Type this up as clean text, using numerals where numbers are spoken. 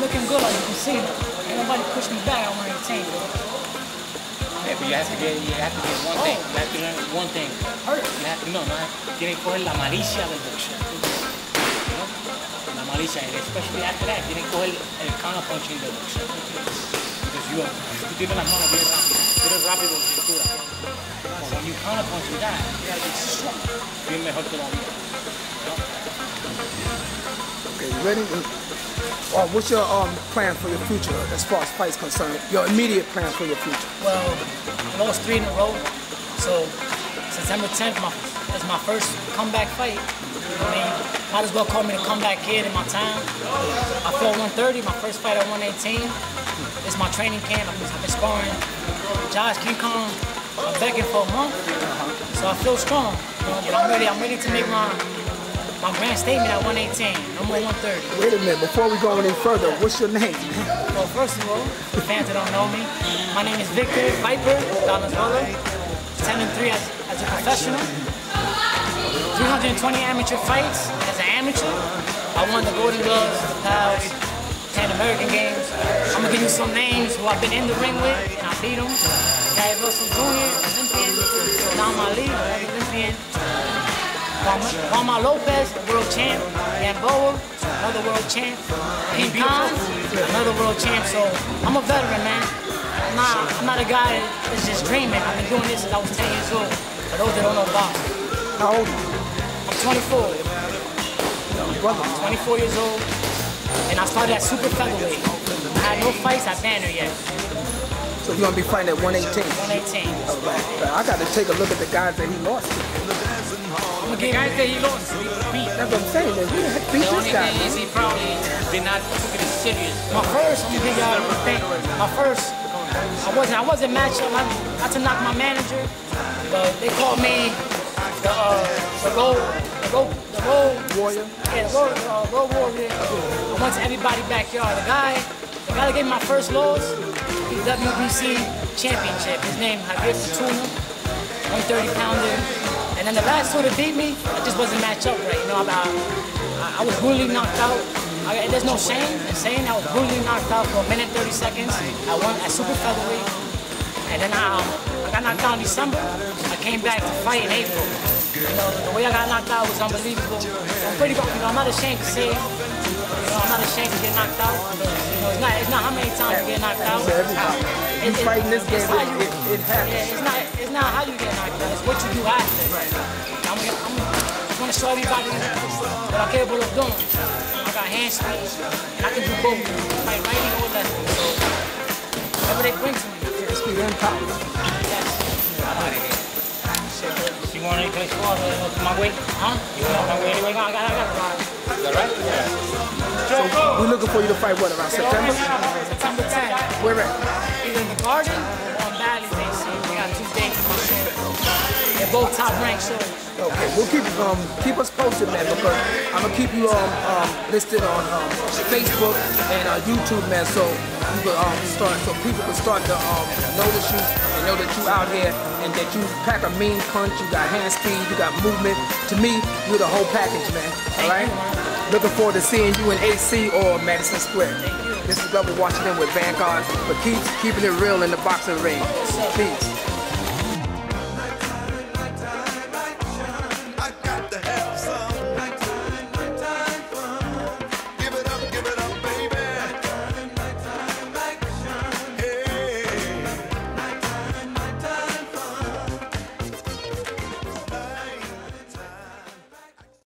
looking good, like you can see. Ain't nobody push me back at 118. Yeah, but you have to get one thing. You have to learn one thing. Hurt. You have to, no, tienen que coger la malicia del boxeo. ¿No? La malicia, and especially after that, tienen que coger el counter punching del boxeo. Because tú tienes las manos bien rápidas. Tú eres rápido en cintura. But when you counter punch with that, you gotta be strong. Bien mejor todavía. ¿No? Okay, you ready? What's your plan for your future as far as fights concerned? Your immediate plans for your future? Well, I lost 3 in a row, so September 10th is my first comeback fight. I mean, might as well call me the comeback kid in my town. I fought 130, my first fight at 118. It's my training camp. I've been sparring Josh King Kong. I'm begging for a month, so I feel strong. You know, but I'm ready to make my grand statement at 118. No more 130. Wait a minute, before we go any further, what's your name? Well, first of all, the fans that don't know me, my name is Victor Viper Valenzuela. 10-3 as a professional. 320 amateur fights as an amateur. I won the Golden Gloves, the Pals, 10 American Games. I'm gonna give you some names who I've been in the ring with, and I beat them. Gary Russell Jr., Olympian. Don Ali, Olympian. Juanma Lopez, world champ. Gamboa, another world champ. King Khan, another world champ. So I'm a veteran, man. I'm not a guy that's just dreaming. I've been doing this since I was 10 years old. For those that don't know boxing. How old are you? I'm 24. I'm 24 years old. And I started at super featherweight. I had no fights at banner yet. So you're gonna be fighting at 118? 118. Right. I got to take a look at the guys that he lost to. The guys that he lost, he beat. That's what I'm saying. Man. He beat this guy. The only thing is he probably did not take it serious. My first, I'm gonna give y'all a thing. My first, I wasn't matched up. I had to knock my manager, but they called me the road warrior. Yeah, the road warrior. I went to everybody's backyard. The guy that gave me my first loss, he's WBC championship. His name Javier Fortuna, 130-pounder. And then the last two that beat me, I just wasn't matched up right. You know, I was brutally knocked out. There's no shame in saying I was brutally knocked out for 1 minute 30 seconds. I won at super featherweight. And then I got knocked out in December. I came back to fight in April. You know, the way I got knocked out was unbelievable. I'm pretty, I'm not ashamed to say, I'm not ashamed to get knocked out. You know, it's not how many times you get knocked out. You fighting this game, it happens. Yeah, it's not how you get knocked out, it's what you do after. I'm going to show everybody what I'm capable of doing. I got hand speed, and I can do both. Fight righty or lefty. So, whatever they bring to me. Hand speed and power. Yes. You want any place for my weight? Huh? You want my weight anyway? I got to ride. Is that right? Yeah. So we're looking for you to fight what, around September? September 10th. Where at? Either in the Garden or in Valley, they see. We got 2 dates for my show. They're both top-ranked shows. Okay, we'll keep us posted, man, because I'm gonna keep you listed on Facebook and YouTube, man, so you can so people can start to notice you and know that you out here and that you pack a mean punch. You got hand speed, you got movement. To me, you're the whole package, man. All right. Looking forward to seeing you in AC or Madison Square. Thank you. This is Glover Washington with Vanguard, but keeping it real in the boxing ring. Peace.